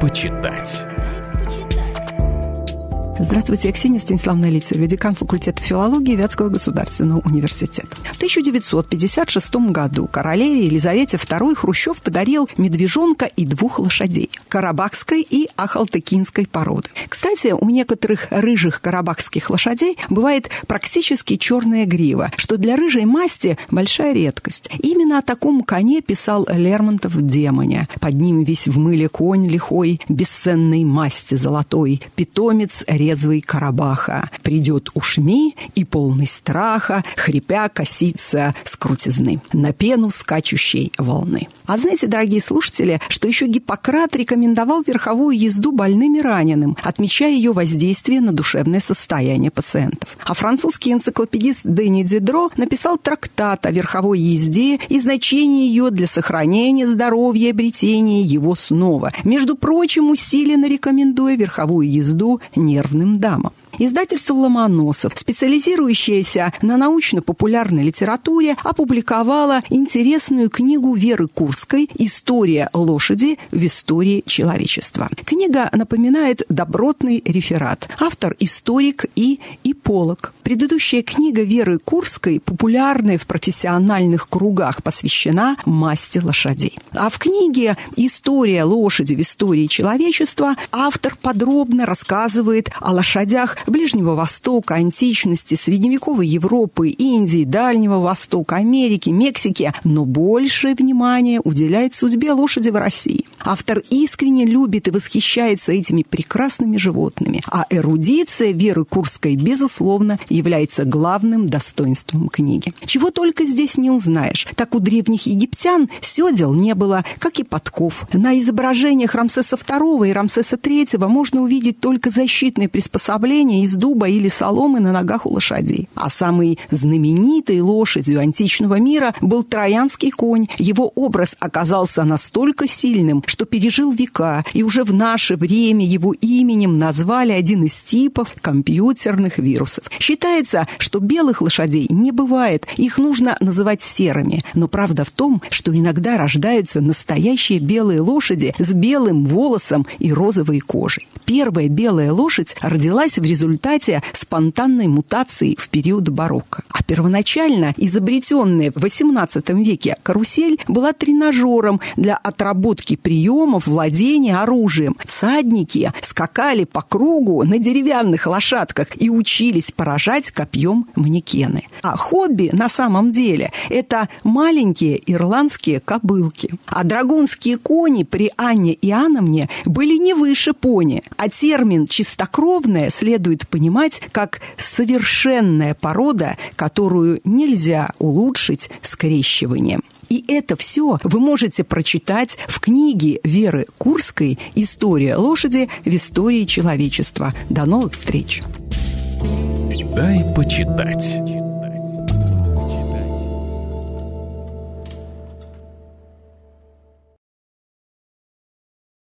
почитать. Здравствуйте, я Ксения Станиславовна Лицарева, декан факультета филологии Вятского государственного университета. В 1956 году королеве Елизавете II Хрущев подарил медвежонка и 2 лошадей – карабахской и ахалтыкинской породы. Кстати, у некоторых рыжих карабахских лошадей бывает практически черная грива, что для рыжей масти большая редкость. Именно о таком коне писал Лермонтов в «Демоне». Под ним весь в мыле конь лихой, бесценной масти золотой, питомец резвый Карабаха. Придет ушми и полный страха, хрипя косится с крутизны на пену скачущей волны. А знаете, дорогие слушатели, что еще Гиппократ рекомендовал верховую езду больным и раненым, отмечая ее воздействие на душевное состояние пациентов. А французский энциклопедист Дени Дидро написал трактат о верховой езде и значении ее для сохранения здоровья и обретения его снова. Между прочим, усиленно рекомендуя верховую езду нервным дамам. Издательство «Ломоносов», специализирующееся на научно-популярной литературе, опубликовало интересную книгу Веры Курской «История лошади в истории человечества». Книга напоминает добротный реферат. Автор – историк и эполог. Предыдущая книга Веры Курской, популярная в профессиональных кругах, посвящена масти лошадей. А в книге «История лошади в истории человечества» автор подробно рассказывает о лошадях Ближнего Востока, античности, средневековой Европы, Индии, Дальнего Востока, Америки, Мексики, но большее внимание уделяет судьбе лошади в России. Автор искренне любит и восхищается этими прекрасными животными, а эрудиция Веры Курской, безусловно, является главным достоинством книги. Чего только здесь не узнаешь. Так у древних египтян сёдел не было, как и подков. На изображениях Рамсеса II и Рамсеса III можно увидеть только защитные приспособления из дуба или соломы на ногах у лошадей. А самой знаменитой лошадью античного мира был троянский конь. Его образ оказался настолько сильным, что пережил века, и уже в наше время его именем назвали один из типов компьютерных вирусов. Считается, что белых лошадей не бывает, их нужно называть серыми. Но правда в том, что иногда рождаются настоящие белые лошади с белым волосом и розовой кожей. Первая белая лошадь родилась в результате спонтанной мутации в период барокко. А первоначально изобретенная в XVIII веке карусель была тренажером для отработки приемов владения оружием. Всадники скакали по кругу на деревянных лошадках и учились поражать копьем манекены. А хобби на самом деле – это маленькие ирландские кобылки. А драгунские кони при Анне Иоанновне были не выше пони, а термин «чистокровная» следует понимать как совершенная порода, которую нельзя улучшить скрещиванием. И это все вы можете прочитать в книге Веры Курской «История лошади в истории человечества». До новых встреч! Дай почитать.